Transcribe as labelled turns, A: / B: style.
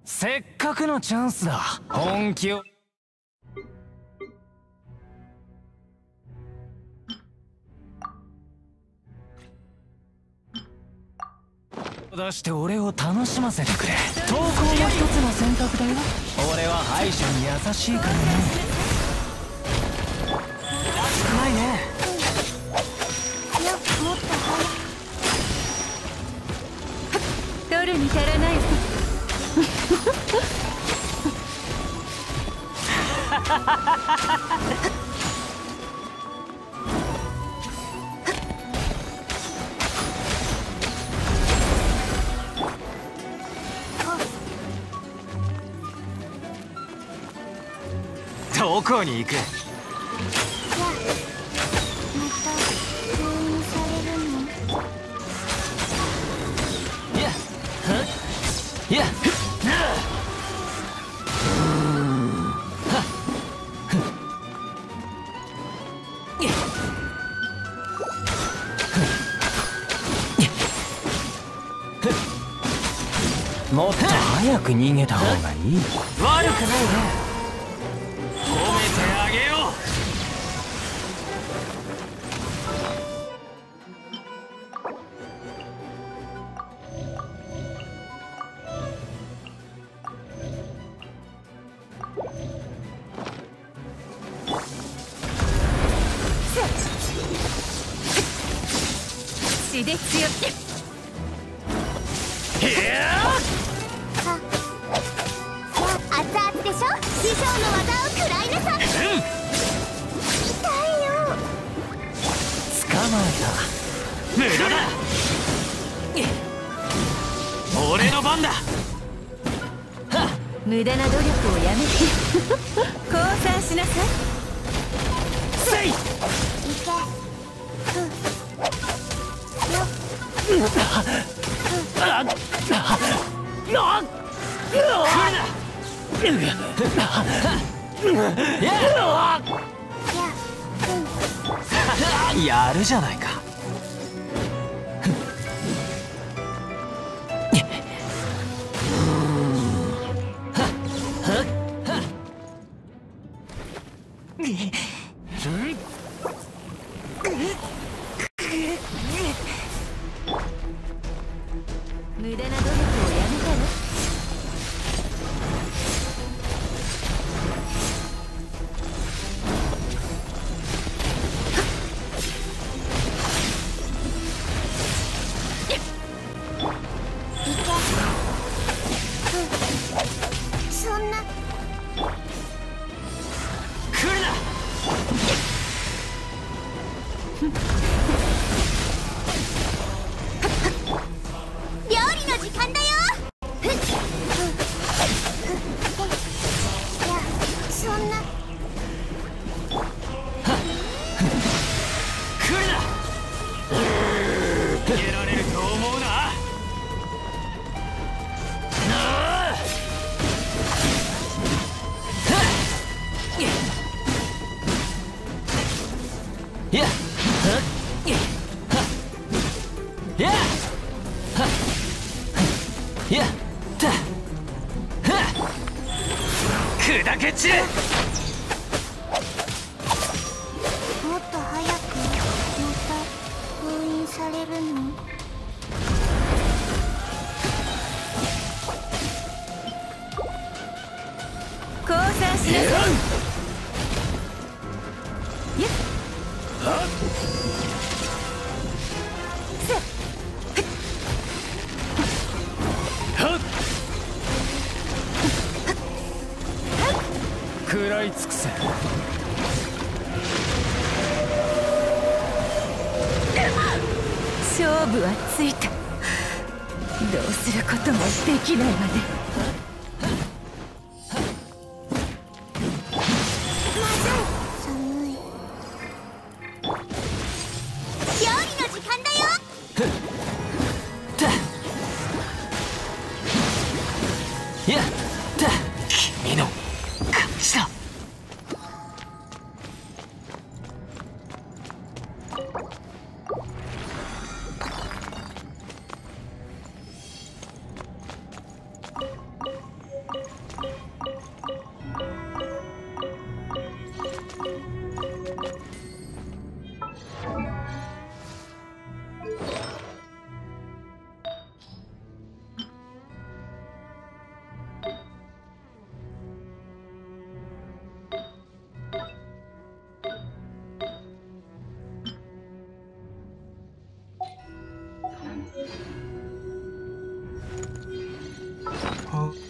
A: せっかくのチャンスだ。本気を出して俺を楽しませてくれ。投稿も一つの選択だよ。俺は敗者に優しいからね。らしくないね。
B: いや、もっと早く。
C: 取るに足らないわ。
A: どこに行く？
B: いや、また封印されるの？
A: いや、いや、もっと早く逃げた方がいい。悪くないね。褒めてあげよう。
C: 血で強って。
B: 熱々でしょ。師匠の技を食らいなさい。痛いよ。
A: 捕まえた。無駄だ。俺の番だ。
C: 無駄な努力をやめて。降参しなさい。
A: せい。
B: いけ。
A: やるじゃないか。
C: 無駄な努力をやめたら。
B: そんな。
A: 来るな。
B: 料理の時間だよ。いや、そんな。
A: 来るな。逃げられると思うな。いや、いや、いや、砕け散れ。
B: もっと早くまた封印されるの？
C: 降参しなさい。やっ。
A: 食らい尽くせ。
C: 勝負はついた。どうすることもできないわね。
B: 寒い。料理の時間だよ。
A: いや、君の勝ちだ。
D: Oh.